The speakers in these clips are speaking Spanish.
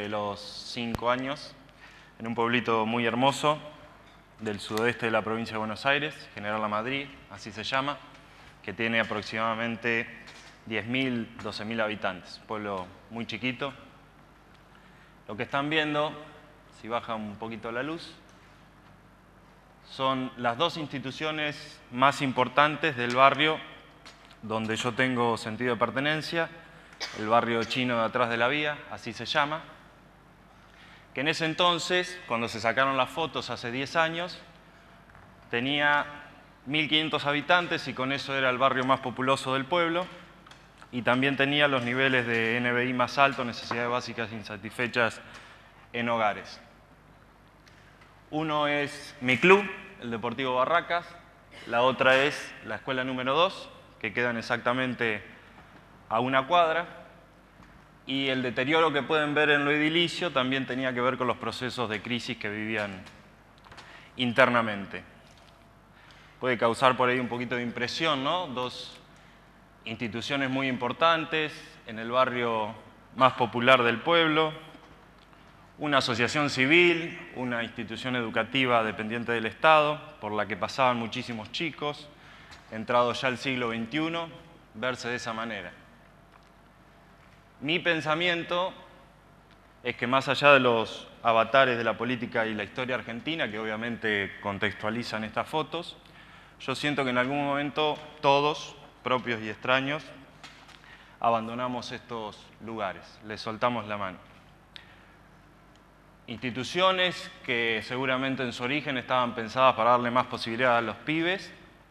desde los 5 años en un pueblito muy hermoso del sudoeste de la provincia de Buenos Aires, General La Madrid, así se llama, que tiene aproximadamente 10.000, 12.000 habitantes, pueblo muy chiquito. Lo que están viendo, si baja un poquito la luz, son las dos instituciones más importantes del barrio donde yo tengo sentido de pertenencia, el barrio chino de atrás de la vía, así se llama, que en ese entonces, cuando se sacaron las fotos hace 10 años, tenía 1.500 habitantes y con eso era el barrio más populoso del pueblo, y también tenía los niveles de NBI más altos, necesidades básicas insatisfechas en hogares. Uno es mi club, el Deportivo Barracas, la otra es la escuela número 2, que quedan exactamente a una cuadra, y el deterioro que pueden ver en lo edilicio también tenía que ver con los procesos de crisis que vivían internamente. Puede causar por ahí un poquito de impresión, ¿no? Dos instituciones muy importantes en el barrio más popular del pueblo, una asociación civil, una institución educativa dependiente del Estado, por la que pasaban muchísimos chicos, entrado ya el siglo XXI, verse de esa manera. Mi pensamiento es que más allá de los avatares de la política y la historia argentina, que obviamente contextualizan estas fotos, yo siento que en algún momento todos, propios y extraños, abandonamos estos lugares, les soltamos la mano. Instituciones que seguramente en su origen estaban pensadas para darle más posibilidad a los pibes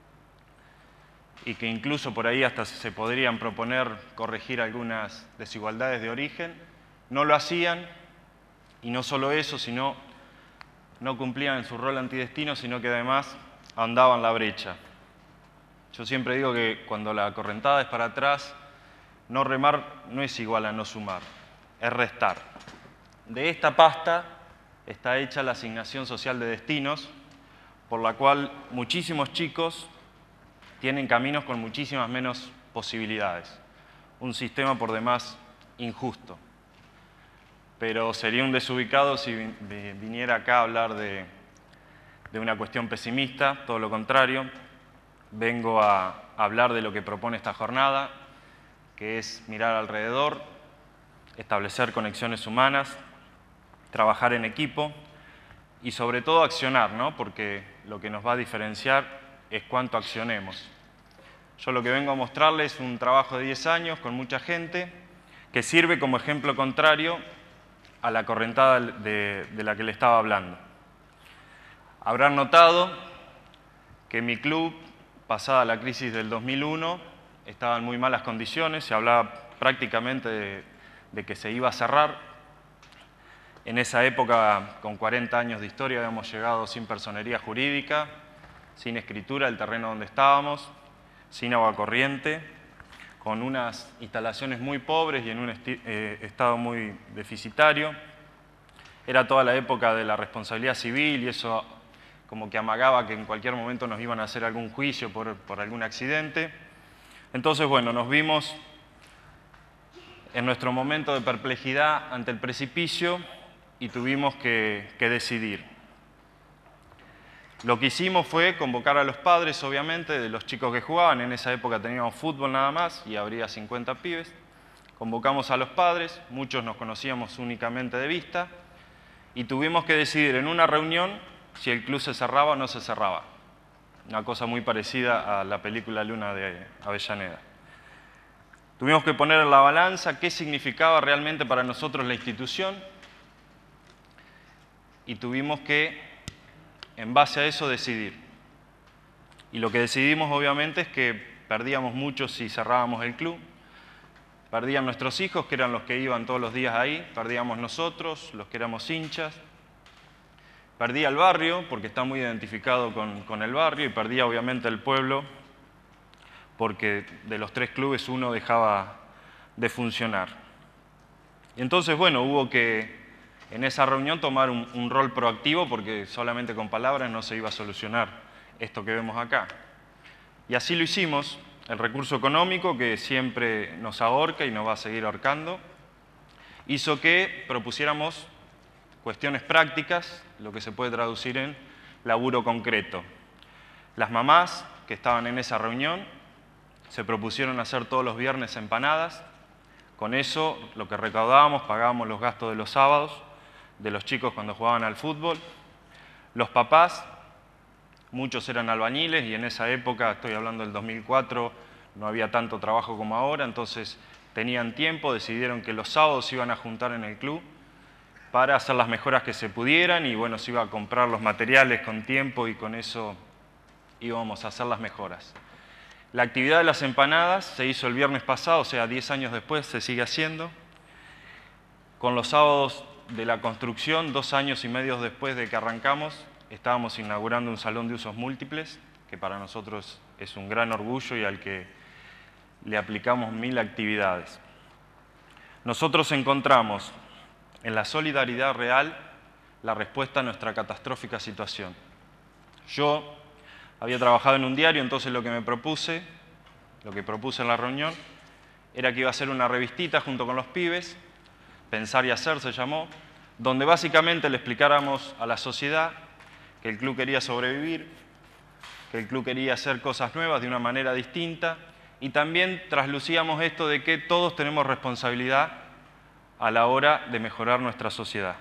y que incluso por ahí hasta se podrían proponer corregir algunas desigualdades de origen, no lo hacían, y no solo eso, sino no cumplían en su rol antidestino, sino que además ahondaban la brecha. Yo siempre digo que cuando la correntada es para atrás, no remar no es igual a no sumar, es restar. De esta pasta está hecha la asignación social de destinos, por la cual muchísimos chicos tienen caminos con muchísimas menos posibilidades. Un sistema por demás injusto. Pero sería un desubicado si viniera acá a hablar de una cuestión pesimista, todo lo contrario. Vengo a hablar de lo que propone esta jornada, que es mirar alrededor, establecer conexiones humanas, trabajar en equipo y sobre todo accionar, ¿no? Porque lo que nos va a diferenciar es cuánto accionemos. Yo lo que vengo a mostrarles es un trabajo de 10 años con mucha gente que sirve como ejemplo contrario a la correntada de la que le estaba hablando. Habrán notado que mi club, pasada la crisis del 2001, estaba en muy malas condiciones, se hablaba prácticamente de que se iba a cerrar. En esa época, con 40 años de historia, habíamos llegado sin personería jurídica, sin escritura del terreno donde estábamos, sin agua corriente, con unas instalaciones muy pobres y en un estado muy deficitario. Era toda la época de la responsabilidad civil y eso como que amagaba que en cualquier momento nos iban a hacer algún juicio por algún accidente. Entonces, bueno, nos vimos en nuestro momento de perplejidad ante el precipicio y tuvimos que decidir. Lo que hicimos fue convocar a los padres, obviamente, de los chicos que jugaban. En esa época teníamos fútbol nada más y habría 50 pibes. Convocamos a los padres, muchos nos conocíamos únicamente de vista, y tuvimos que decidir en una reunión si el club se cerraba o no se cerraba. Una cosa muy parecida a la película Luna de Avellaneda. Tuvimos que poner en la balanza qué significaba realmente para nosotros la institución y tuvimos que, en base a eso, decidir. Y lo que decidimos, obviamente, es que perdíamos mucho si cerrábamos el club. Perdían nuestros hijos, que eran los que iban todos los días ahí. Perdíamos nosotros, los que éramos hinchas. Perdía el barrio, porque está muy identificado con el barrio. Y perdía, obviamente, el pueblo, porque de los 3 clubes uno dejaba de funcionar. Y entonces, bueno, hubo que en esa reunión tomar un rol proactivo porque solamente con palabras no se iba a solucionar esto que vemos acá. Y así lo hicimos. El recurso económico que siempre nos ahorca y nos va a seguir ahorcando hizo que propusiéramos cuestiones prácticas, lo que se puede traducir en laburo concreto. Las mamás que estaban en esa reunión se propusieron hacer todos los viernes empanadas. Con eso, lo que recaudábamos, pagábamos los gastos de los sábados, de los chicos cuando jugaban al fútbol. Los papás, muchos eran albañiles y en esa época, estoy hablando del 2004, no había tanto trabajo como ahora, entonces tenían tiempo, decidieron que los sábados se iban a juntar en el club para hacer las mejoras que se pudieran y bueno, se iba a comprar los materiales con tiempo y con eso íbamos a hacer las mejoras. La actividad de las empanadas se hizo el viernes pasado, o sea, 10 años después se sigue haciendo. Con los sábados de la construcción, 2 años y medio después de que arrancamos, estábamos inaugurando un salón de usos múltiples, que para nosotros es un gran orgullo y al que le aplicamos 1000 actividades. Nosotros encontramos en la solidaridad real la respuesta a nuestra catastrófica situación. Yo había trabajado en un diario, entonces lo que propuse en la reunión, era que iba a hacer una revistita junto con los pibes, Pensar y Hacer se llamó, donde básicamente le explicáramos a la sociedad que el club quería sobrevivir, que el club quería hacer cosas nuevas de una manera distinta, y también traslucíamos esto de que todos tenemos responsabilidad a la hora de mejorar nuestra sociedad.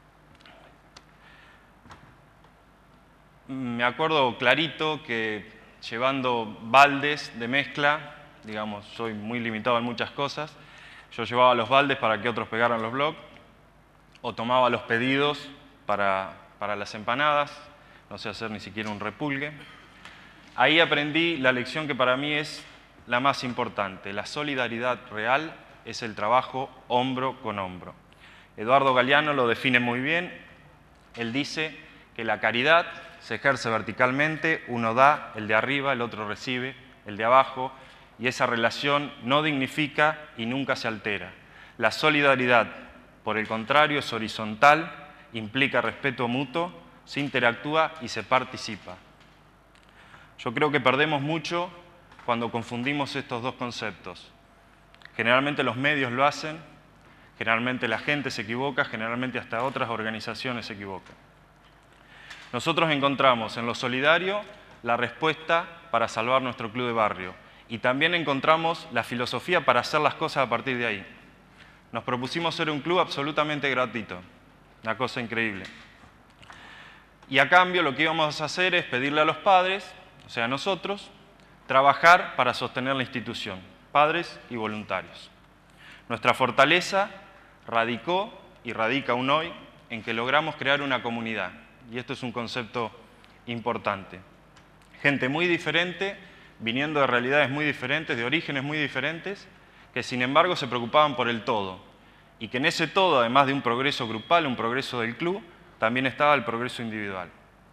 Me acuerdo clarito que llevando baldes de mezcla, digamos, soy muy limitado en muchas cosas, yo llevaba los baldes para que otros pegaran los blogs, o tomaba los pedidos para las empanadas, no sé hacer ni siquiera un repulgue. Ahí aprendí la lección que para mí es la más importante. La solidaridad real es el trabajo hombro con hombro. Eduardo Galeano lo define muy bien. Él dice que la caridad se ejerce verticalmente, uno da, el de arriba, el otro recibe, el de abajo, y esa relación no dignifica y nunca se altera. La solidaridad, por el contrario, es horizontal, implica respeto mutuo, se interactúa y se participa. Yo creo que perdemos mucho cuando confundimos estos dos conceptos. Generalmente los medios lo hacen, generalmente la gente se equivoca, generalmente hasta otras organizaciones se equivocan. Nosotros encontramos en lo solidario la respuesta para salvar nuestro club de barrio y también encontramos la filosofía para hacer las cosas a partir de ahí. Nos propusimos ser un club absolutamente gratuito, una cosa increíble. Y a cambio lo que íbamos a hacer es pedirle a los padres, o sea, a nosotros, trabajar para sostener la institución, padres y voluntarios. Nuestra fortaleza radicó y radica aún hoy en que logramos crear una comunidad. Y esto es un concepto importante. Gente muy diferente, viniendo de realidades muy diferentes, de orígenes muy diferentes, que sin embargo se preocupaban por el todo. Y que en ese todo, además de un progreso grupal, un progreso del club, también estaba el progreso individual.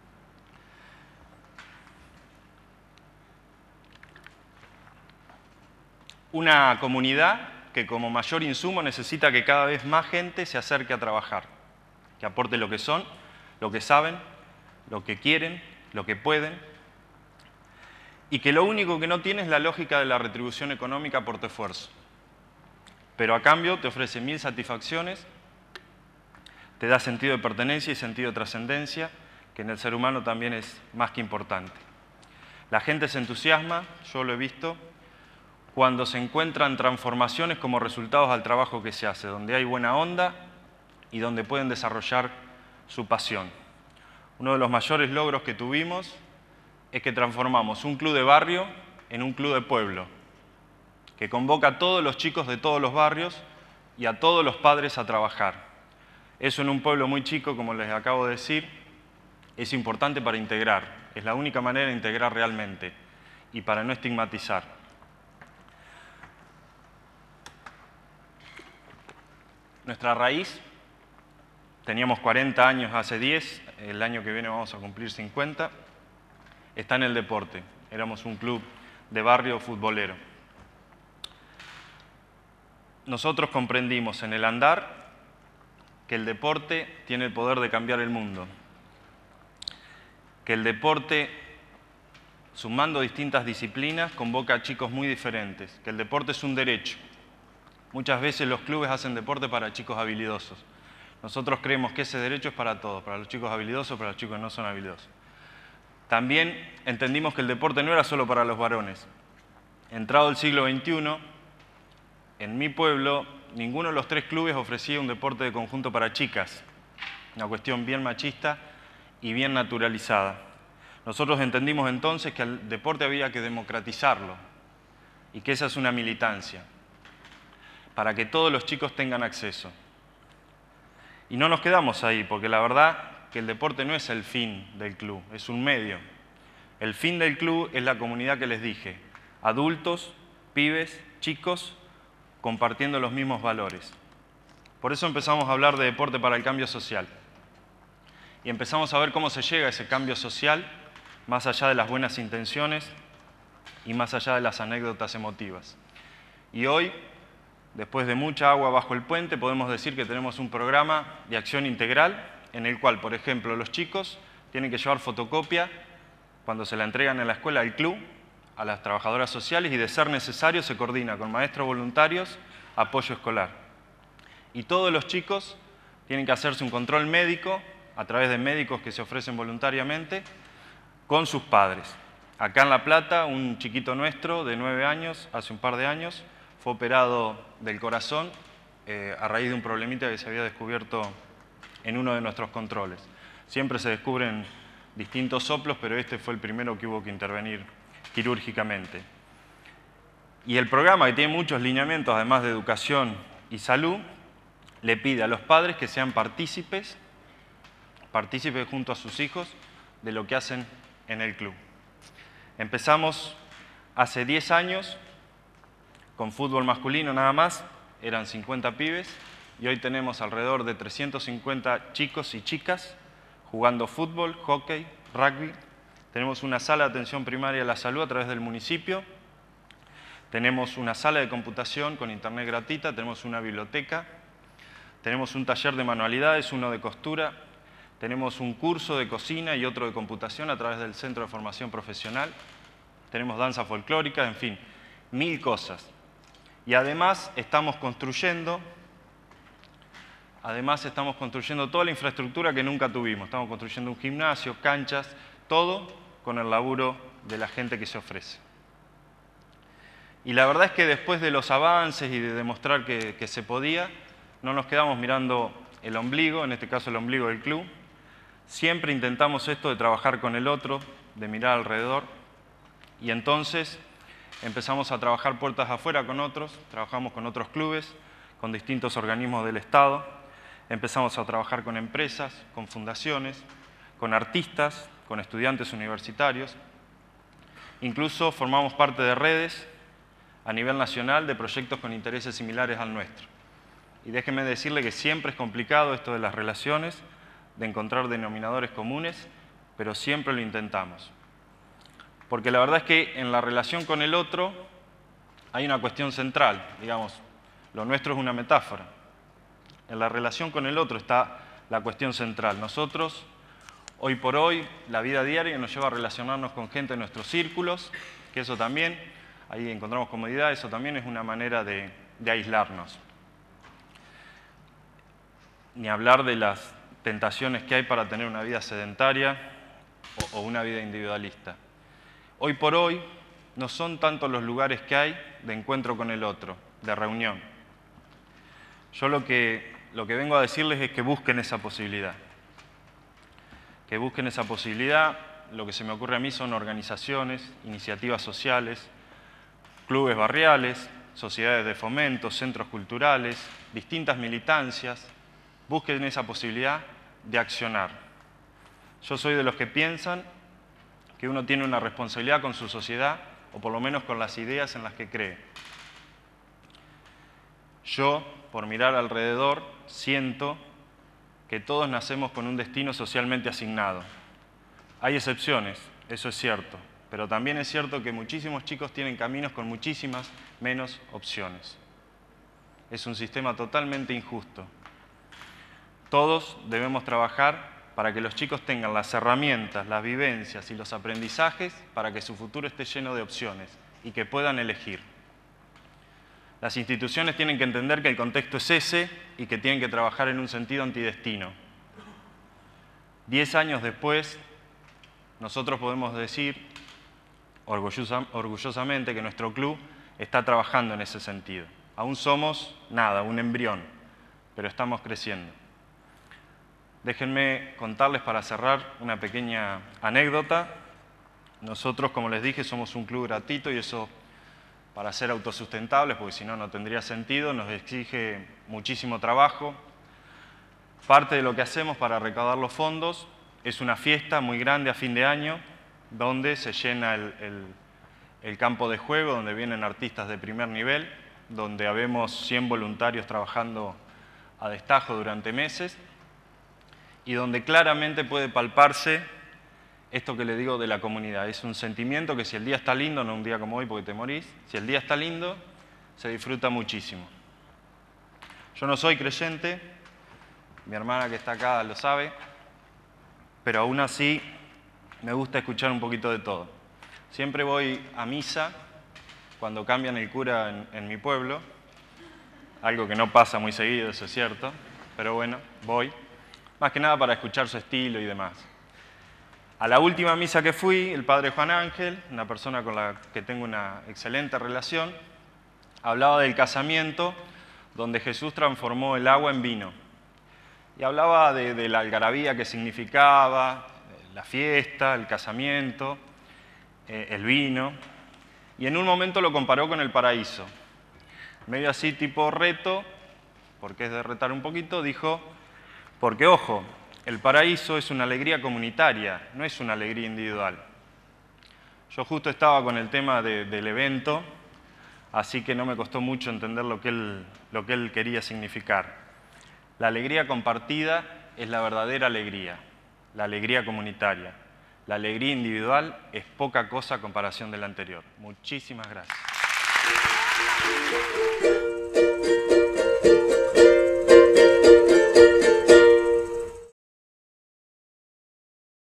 Una comunidad que como mayor insumo necesita que cada vez más gente se acerque a trabajar, que aporte lo que son, lo que saben, lo que quieren, lo que pueden, y que lo único que no tiene es la lógica de la retribución económica por tu esfuerzo. Pero a cambio te ofrece 1000 satisfacciones, te da sentido de pertenencia y sentido de trascendencia, que en el ser humano también es más que importante. La gente se entusiasma, yo lo he visto, cuando se encuentran transformaciones como resultados al trabajo que se hace, donde hay buena onda y donde pueden desarrollar su pasión. Uno de los mayores logros que tuvimos es que transformamos un club de barrio en un club de pueblo, que convoca a todos los chicos de todos los barrios y a todos los padres a trabajar. Eso en un pueblo muy chico, como les acabo de decir, es importante para integrar. Es la única manera de integrar realmente y para no estigmatizar. Nuestra raíz, teníamos 40 años hace 10, el año que viene vamos a cumplir 50, está en el deporte. Éramos un club de barrio futbolero. Nosotros comprendimos en el andar que el deporte tiene el poder de cambiar el mundo, que el deporte, sumando distintas disciplinas, convoca a chicos muy diferentes, que el deporte es un derecho, Muchas veces los clubes hacen deporte para chicos habilidosos. Nosotros creemos que ese derecho es para todos, para los chicos habilidosos, para los chicos que no son habilidosos. También entendimos que el deporte no era solo para los varones. Entrado el siglo XXI, en mi pueblo, ninguno de los 3 clubes ofrecía un deporte de conjunto para chicas. Una cuestión bien machista y bien naturalizada. Nosotros entendimos entonces que el deporte había que democratizarlo y que esa es una militancia, para que todos los chicos tengan acceso. Y no nos quedamos ahí, porque la verdad que el deporte no es el fin del club, es un medio. El fin del club es la comunidad que les dije, adultos, pibes, chicos, compartiendo los mismos valores. Por eso empezamos a hablar de deporte para el cambio social. Y empezamos a ver cómo se llega a ese cambio social, más allá de las buenas intenciones y más allá de las anécdotas emotivas. Y hoy, después de mucha agua bajo el puente, podemos decir que tenemos un programa de acción integral en el cual, por ejemplo, los chicos tienen que llevar fotocopia cuando se la entregan en la escuela al club, a las trabajadoras sociales, y de ser necesario se coordina con maestros voluntarios, apoyo escolar. Y todos los chicos tienen que hacerse un control médico a través de médicos que se ofrecen voluntariamente con sus padres. Acá en La Plata, un chiquito nuestro de 9 años, hace un par de años, fue operado del corazón a raíz de un problemita que se había descubierto en uno de nuestros controles. Siempre se descubren distintos soplos, pero este fue el primero que hubo que intervenir quirúrgicamente. Y el programa, que tiene muchos lineamientos, además de educación y salud, le pide a los padres que sean partícipes junto a sus hijos de lo que hacen en el club. Empezamos hace 10 años con fútbol masculino nada más, eran 50 pibes, y hoy tenemos alrededor de 350 chicos y chicas jugando fútbol, hockey, rugby. Tenemos una sala de atención primaria a la salud a través del municipio, tenemos una sala de computación con internet gratuita, tenemos una biblioteca, tenemos un taller de manualidades, uno de costura, tenemos un curso de cocina y otro de computación a través del Centro de Formación Profesional, tenemos danza folclórica, en fin, 1000 cosas. Y además estamos construyendo toda la infraestructura que nunca tuvimos. Estamos construyendo un gimnasio, canchas, todo con el laburo de la gente que se ofrece. Y la verdad es que después de los avances y de demostrar que se podía, no nos quedamos mirando el ombligo, en este caso el ombligo del club. Siempre intentamos esto de trabajar con el otro, de mirar alrededor. Y entonces empezamos a trabajar puertas afuera con otros, trabajamos con otros clubes, con distintos organismos del Estado. Empezamos a trabajar con empresas, con fundaciones, con artistas, con estudiantes universitarios. Incluso formamos parte de redes a nivel nacional de proyectos con intereses similares al nuestro. Y déjeme decirle que siempre es complicado esto de las relaciones, de encontrar denominadores comunes, pero siempre lo intentamos. Porque la verdad es que en la relación con el otro hay una cuestión central, digamos, lo nuestro es una metáfora. En la relación con el otro está la cuestión central. Nosotros, hoy por hoy, la vida diaria nos lleva a relacionarnos con gente en nuestros círculos, que eso también, ahí encontramos comodidad, eso también es una manera de aislarnos. Ni hablar de las tentaciones que hay para tener una vida sedentaria o una vida individualista. Hoy por hoy no son tantos los lugares que hay de encuentro con el otro, de reunión. Yo lo que vengo a decirles es que busquen esa posibilidad. Que busquen esa posibilidad. Lo que se me ocurre a mí son organizaciones, iniciativas sociales, clubes barriales, sociedades de fomento, centros culturales, distintas militancias. Busquen esa posibilidad de accionar. Yo soy de los que piensan que uno tiene una responsabilidad con su sociedad, o por lo menos con las ideas en las que cree. Yo, por mirar alrededor, siento que todos nacemos con un destino socialmente asignado. Hay excepciones, eso es cierto, pero también es cierto que muchísimos chicos tienen caminos con muchísimas menos opciones. Es un sistema totalmente injusto. Todos debemos trabajar para que los chicos tengan las herramientas, las vivencias y los aprendizajes para que su futuro esté lleno de opciones y que puedan elegir. Las instituciones tienen que entender que el contexto es ese y que tienen que trabajar en un sentido antidestino. 10 años después, nosotros podemos decir orgullosamente que nuestro club está trabajando en ese sentido. Aún somos nada, un embrión, pero estamos creciendo. Déjenme contarles para cerrar una pequeña anécdota. Nosotros, como les dije, somos un club gratuito y eso, para ser autosustentables, porque si no, no tendría sentido, nos exige muchísimo trabajo. Parte de lo que hacemos para recaudar los fondos es una fiesta muy grande a fin de año, donde se llena el campo de juego, donde vienen artistas de primer nivel, donde habemos 100 voluntarios trabajando a destajo durante meses, y donde claramente puede palparse esto que le digo de la comunidad. Es un sentimiento que si el día está lindo, no un día como hoy porque te morís, si el día está lindo, se disfruta muchísimo. Yo no soy creyente, mi hermana que está acá lo sabe, pero aún así me gusta escuchar un poquito de todo. Siempre voy a misa cuando cambian el cura en mi pueblo, algo que no pasa muy seguido, eso es cierto, pero bueno, voy, más que nada para escuchar su estilo y demás. A la última misa que fui, el padre Juan Ángel, una persona con la que tengo una excelente relación, hablaba del casamiento donde Jesús transformó el agua en vino. Y hablaba de la algarabía que significaba, la fiesta, el casamiento, el vino. Y en un momento lo comparó con el paraíso. Medio así tipo reto, porque es de retar un poquito, dijo, porque ojo, el paraíso es una alegría comunitaria, no es una alegría individual. Yo justo estaba con el tema del evento, así que no me costó mucho entender lo que él quería significar. La alegría compartida es la verdadera alegría, la alegría comunitaria. La alegría individual es poca cosa a comparación de la anterior. Muchísimas gracias.